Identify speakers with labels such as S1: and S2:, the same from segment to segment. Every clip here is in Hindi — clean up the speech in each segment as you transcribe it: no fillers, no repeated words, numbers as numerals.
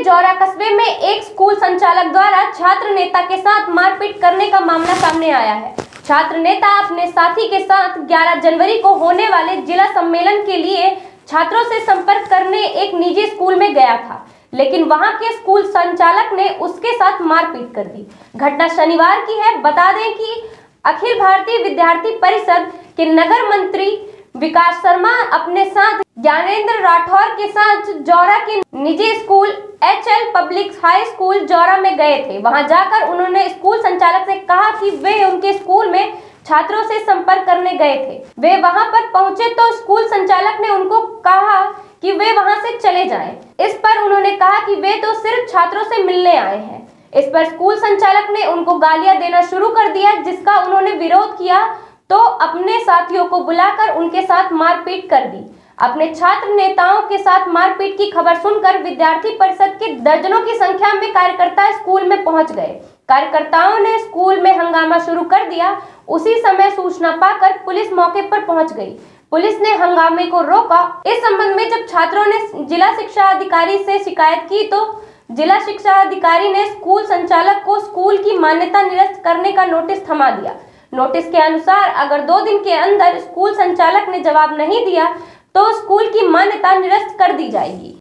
S1: जौरा कस्बे में एक स्कूल संचालक द्वारा छात्र नेता के साथ मारपीट करने का मामला सामने आया है। छात्र नेता अपने साथी के साथ 11 जनवरी को होने वाले जिला सम्मेलन के लिए छात्रों से संपर्क करने एक निजी स्कूल में गया था, लेकिन वहां के स्कूल संचालक ने उसके साथ मारपीट कर दी। घटना शनिवार की है। बता दें कि अखिल भारतीय विद्यार्थी परिषद के नगर मंत्री विकास शर्मा अपने साथ ज्ञानेंद्र राठौर के साथ जौरा के निजी school HL public high school Jaura में गए थे। वहां जाकर उन्होंने स्कूल संचालक से कहा कि वे उनके स्कूल में छात्रों से संपर्क करने गए थे। वे वहां पर पहुंचे तो स्कूल संचालक ने उनको कहा कि वे वहां से चले जाएं। इस पर उन्होंने कहा कि वे तो सिर्फ छात्रों से मिलने आए हैं। इस पर स्कूल संचालक ने उनको गालियां देना शुरू कर दिया, जिसका उन्होंने विरोध किया तो अपने साथियों को बुलाकर उनके साथ मारपीट कर दी। अपने छात्र नेताओं के साथ मारपीट की खबर सुनकर विद्यार्थी परिषद के दर्जनों की संख्या में कार्यकर्ता स्कूल में पहुंच गए। कार्यकर्ताओं ने स्कूल में हंगामा शुरू कर दिया। उसी समय सूचना पाकर पुलिस मौके पर पहुंच गई। पुलिस ने हंगामे को रोका। इस संबंध में जब छात्रों ने जिला शिक्षा अधिकारी से शिकायत की तो जिला शिक्षा अधिकारी ने स्कूल संचालक को स्कूल की मान्यता निरस्त करने का नोटिस थमा दिया। नोटिस के अनुसार अगर 2 दिन के अंदर स्कूल संचालक ने जवाब नहीं दिया तो स्कूल की मान्यता निरस्त कर दी जाएगी।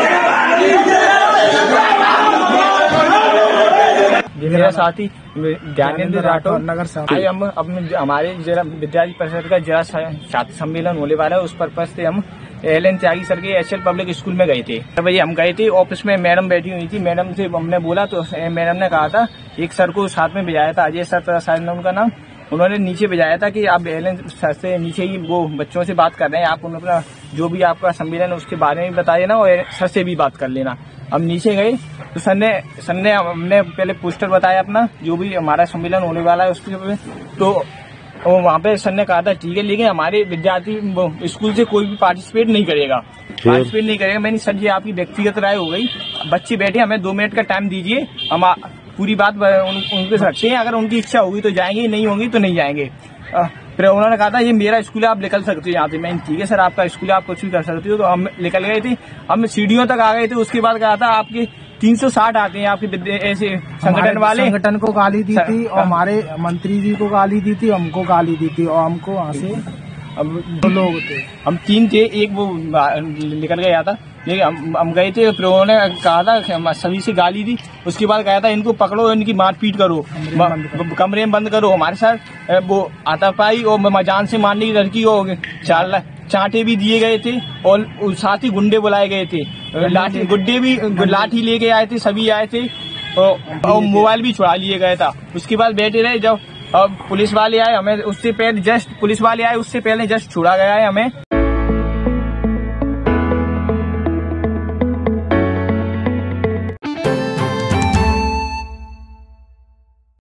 S2: मेरा साथी ज्ञानेंद्र राठौर नगर आज हम अपने हमारे जिला विद्यार्थी परिषद का जिला छात्र सम्मेलन होने वाला है। उस पर्पज से हम LN त्यागी सर के HL पब्लिक स्कूल में गए थे। भैया हम गए थे, ऑफिस में मैडम बैठी हुई थी। मैडम से हमने बोला तो मैडम ने कहा था, एक सर को साथ में भेजाया था, अजय सर शायद उनका नाम, उन्होंने नीचे भेजाया था कि आप LN सर से नीचे ही वो बच्चों से बात कर रहे हैं, आप उन्होंने जो भी आपका सम्मेलन है उसके बारे में बता देना और सर से भी बात कर लेना। हम नीचे गए तो सर ने हमने पहले पोस्टर बताया अपना, जो भी हमारा सम्मेलन होने वाला है उसके, तो वहाँ पे सर ने कहा था ठीक है, लेकिन हमारे विद्यार्थी स्कूल से कोई भी पार्टिसिपेट नहीं करेगा। मैंने सर जी आपकी व्यक्तिगत राय हो गई, बच्चे बैठे, हमें 2 मिनट का टाइम दीजिए, हम पूरी बात उनके साथ रखते हैं, अगर उनकी इच्छा होगी तो जाएंगे, नहीं होगी तो नहीं जाएंगे। फिर उन्होंने कहा था ये मेरा स्कूल है, आप निकल सकते हो यहाँ से। मैंने ठीक है सर, आपका स्कूल है, आप कुछ भी कर सकते हो। तो हम निकल गए थे, हम सीढ़ियों तक आ गए थे। उसके बाद कहा था आपके 360 आते हैं आपके ऐसे संगठन वाले,
S3: संगठन को गाली दी थी और हमारे मंत्री जी को गाली दी थी, हमको गाली दी थी और हमको वहाँ से
S2: अब 2 लोग थे, हम 3 थे, एक वो निकल गया था, लेकिन हम गए थे। फिर उन्होंने कहा था सभी से गाली दी। उसके बाद कहा था इनको पकड़ो, इनकी मारपीट करो, कमरे में बंद करो। हमारे साथ वो आतापाई और जान से मारने की लड़की और 4 चांटे भी दिए गए थे और साथ ही गुंडे बुलाए गए थे, लाठी लेके आए थे, सभी आए थे और मोबाइल भी छुड़ा लिए गया था। उसके बाद बैठे रहे, जब पुलिस वाले आए, हमें उससे पहले जस्ट पुलिस वाले आए उससे पहले जस्ट छुड़ा गया है हमें।